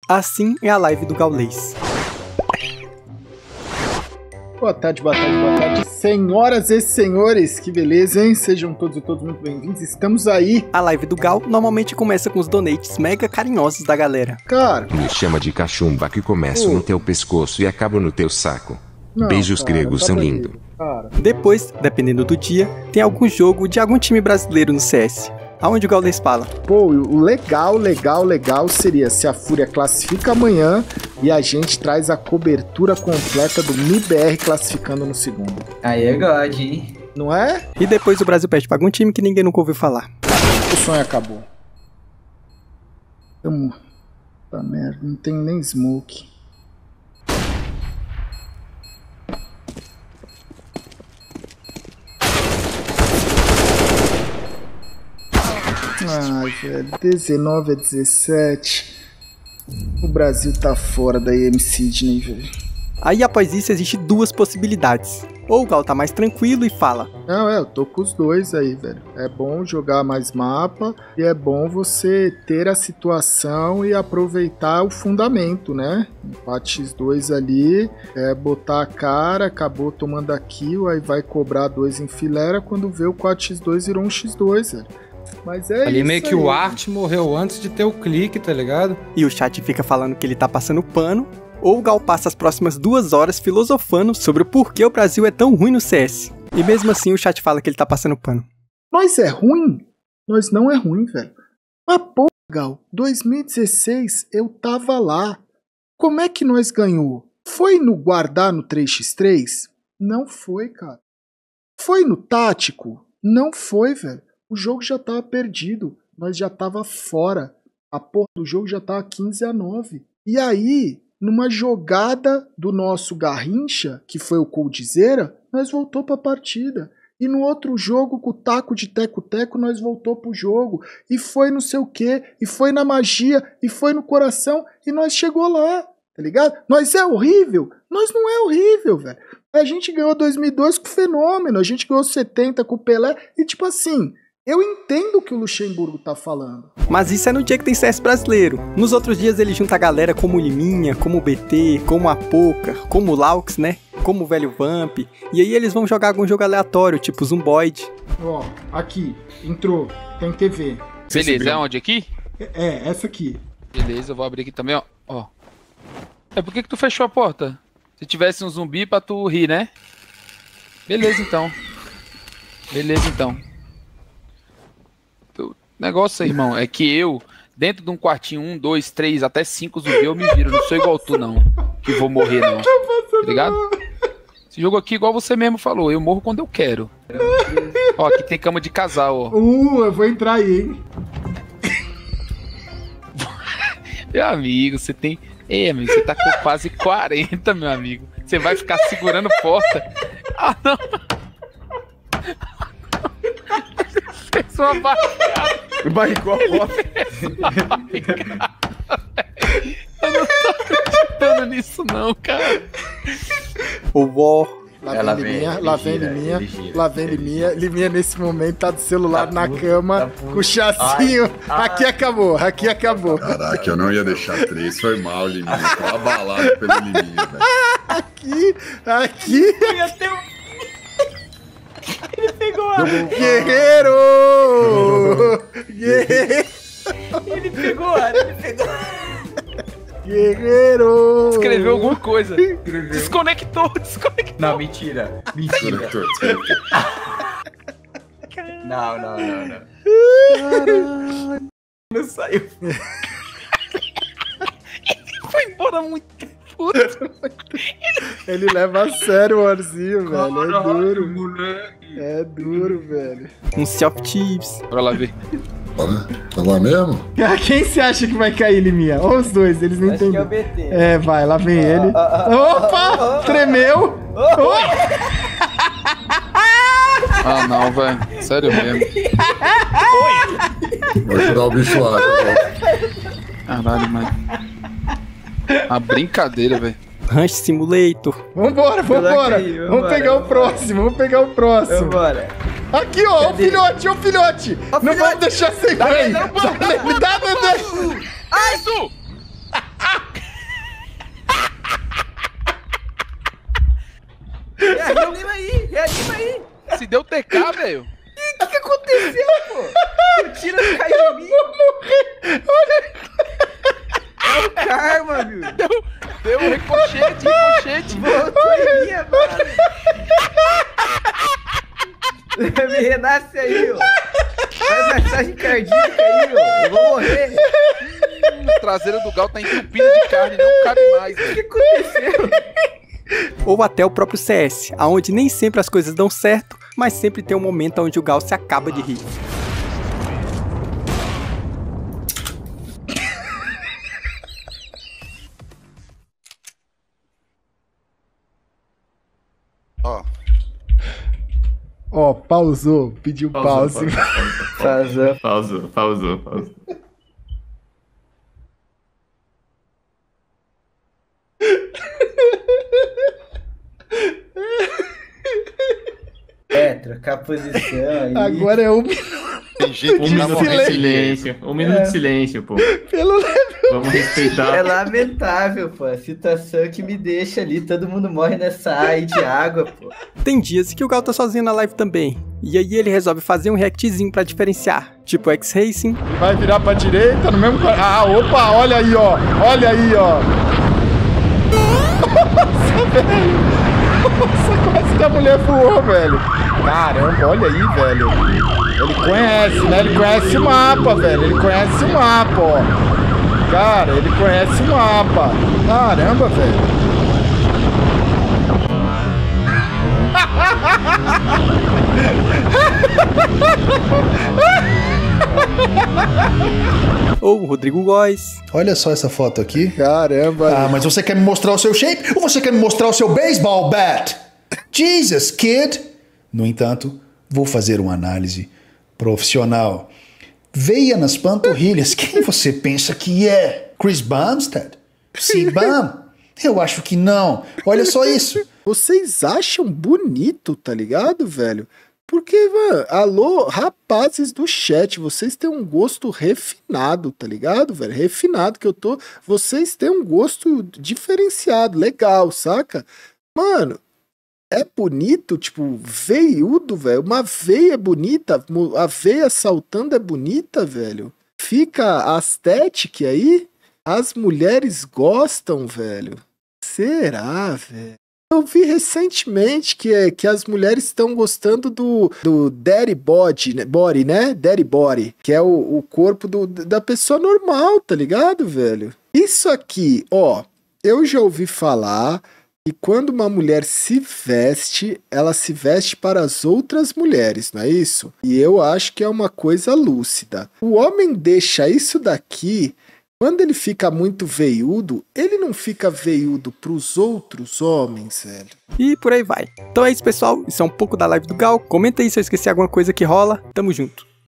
Assim é a live do Gaules. Boa tarde, senhoras e senhores, que beleza, hein? Sejam todos e todas muito bem-vindos, estamos aí. A live do Gal normalmente começa com os donates mega carinhosos da galera. Cara... Me chama de cachumba que começo no teu pescoço e acabo no teu saco. Não, beijos cara, gregos são lindos. Depois, dependendo do dia, tem algum jogo de algum time brasileiro no CS. Aonde o Gaules fala? Pô, o legal seria se a Fúria classifica amanhã e a gente traz a cobertura completa do MIBR classificando no segundo. Aí é God, hein? Não é? E depois o Brasil perde pra algum time que ninguém nunca ouviu falar. O sonho acabou. Puta merda, não tem nem smoke. Ai, velho, 19 a 17. O Brasil tá fora da EM Sydney, velho. Aí após isso existem duas possibilidades. Ou o Gal tá mais tranquilo e fala: Não, eu tô com os dois aí, velho. É bom jogar mais mapa e é bom você ter a situação e aproveitar o fundamento, né? Empate X2 ali, botar a cara, acabou tomando a kill, aí vai cobrar 2 em fileira, quando vê o 4x2 virou um x2, velho. Mas é ali isso meio que aí. O Art morreu antes de ter o clique, tá ligado? E o chat fica falando que ele tá passando pano, ou o Gal passa as próximas 2 horas filosofando sobre o porquê o Brasil é tão ruim no CS. E mesmo assim o chat fala que ele tá passando pano. Nós é ruim? Nós não é ruim, velho. Mas porra, Gal, 2016 eu tava lá. Como é que nós ganhou? Foi no guardar no 3x3? Não foi, cara. Foi no tático? Não foi, velho. O jogo já tava perdido, nós já tava fora. A porra do jogo já tava 15 a 9. E aí, numa jogada do nosso Garrincha, que foi o Coldzera, nós voltou pra partida. E no outro jogo, com o taco de teco-teco, nós voltou pro jogo. E foi não sei o quê, e foi na magia, e foi no coração, e nós chegou lá, tá ligado? Nós é horrível? Nós não é horrível, velho. A gente ganhou 2002 com o Fenômeno, a gente ganhou 70 com o Pelé, e tipo assim... Eu entendo o que o Luxemburgo tá falando. Mas isso é no dia que tem CS brasileiro. Nos outros dias ele junta a galera como o Liminha, como o BT, como a Poca, como o Laux, né? Como o velho Vamp. E aí eles vão jogar algum jogo aleatório, tipo Zumboid. Ó, aqui, entrou, tem TV. Beleza, é onde? Aqui? É, essa aqui. Beleza, eu vou abrir aqui também, ó. É, por que tu fechou a porta? Se tivesse um zumbi pra tu rir, né? Beleza, então. Negócio aí, irmão, é que eu, dentro de um quartinho, 1, 2, 3, até 5 zumbi, eu me viro. Não sou igual tu, não. Que vou morrer, não. Tá ligado? Esse jogo aqui, igual você mesmo falou, eu morro quando eu quero. Ó, aqui tem cama de casal, ó. Eu vou entrar aí, hein? Meu amigo, você tem... Ei, amigo, você tá com quase 40, meu amigo. Você vai ficar segurando porta? Ah, não. Fez uma barricada. Barricou a porta. Eu não tô acreditando nisso não, cara. O War. Lá vem Liminha. Liminha nesse momento tá do celular na cama, com o chacinho. Aqui acabou. Caraca, eu não ia deixar 3, foi mal, Liminha. Tô abalado pelo Liminha, velho. Aqui. Ia ter um... Ele pegou a... Guerreiro! Ele pegou a... Guerreiro! Escreveu alguma coisa. Desconectou. Não, mentira. Desconector. Não. Não saiu. Foi embora muito puto. Ele leva a sério o Warzinho, velho. Caralho, É duro. moleque. É duro, velho. Um Sea of Thieves. Bora lá ver. Tá lá mesmo? Quem você acha que vai cair, Liminha? Ou os dois, eles não Acho que é o entendem. BT. Vai, lá vem ele. Opa! Tremeu! Ah, não, velho. Sério mesmo. Vou ajudar o bicho lá. Caralho, mano. Uma brincadeira, velho. Ranch Simulator. Vambora. Vamos pegar o próximo. Vambora. Aqui, ó, o filhote. Não vai deixar sem mãe. Dá. Isso! Se deu TK, velho. O que aconteceu, pô? O tiro caiu em mim. É o karma, viu? Deu um ricochete. Voltou em mim, mano. Me renasce aí, ó. Faz massagem cardíaca aí, ó. Eu vou morrer. A traseira do Gal tá entupida de carne, não cabe mais. O que aconteceu? Ou até o próprio CS, aonde nem sempre as coisas dão certo, mas sempre tem um momento onde o Gal se acaba de rir. Ó, pausou, pediu pause. Pausou. Trocar a posição aí. Agora é 1 minuto. Tem gente Um minuto de silêncio. 1 minuto de silêncio, pô. Vamos respeitar. É lamentável, pô. A situação que me deixa ali, todo mundo morre nessa aí de água, pô. Tem dias que o Gal tá sozinho na live também, e aí ele resolve fazer um reactzinho pra diferenciar, tipo X-Racing. Vai virar pra direita no mesmo... Ah, opa, olha aí, ó. Olha aí, ó. Nossa, velho. Nossa, quase que a mulher voou, velho. Caramba, olha aí, velho. Ele conhece, né? Ele conhece o mapa, velho. Ele conhece o mapa, ó. Cara, ele conhece o mapa. Caramba, velho. Ou o Rodrigo Góes. Olha só essa foto aqui. Caramba. Ah, mas você quer me mostrar o seu shape ou você quer me mostrar o seu baseball bat? Jesus, kid! No entanto, vou fazer uma análise profissional. Veia nas panturrilhas. Quem você pensa que é? Chris Bumstead? C-Bum? Eu acho que não. Olha só isso. Vocês acham bonito, tá ligado, velho? Porque, mano, alô, rapazes do chat, vocês têm um gosto refinado, tá ligado, velho? Refinado que eu tô... Vocês têm um gosto diferenciado, legal, saca? Mano, é bonito, tipo, veiudo, velho. Uma veia bonita, a veia saltando é bonita, velho. Fica aesthetic aí, as mulheres gostam, velho. Será, velho? Eu vi recentemente que as mulheres estão gostando do daddy body, né? Daddy body, que é o corpo da pessoa normal, tá ligado, velho? Isso aqui, ó, eu já ouvi falar que quando uma mulher se veste, ela se veste para as outras mulheres, não é isso? E eu acho que é uma coisa lúcida. O homem deixa isso daqui... Quando ele fica muito veiudo, ele não fica veiudo pros outros homens, velho. E por aí vai. Então é isso, pessoal. Isso é um pouco da live do Gal. Comenta aí se eu esqueci alguma coisa que rola. Tamo junto.